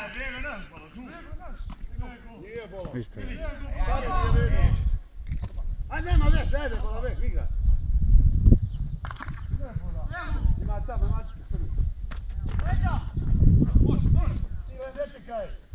vrijeme naš, bola, žu. Nije bola. Ništa. Ajde, nema već, ajde, bola, već, igra. Ima tamo, ima ti prvi. Može, može. Ti ne čekaj.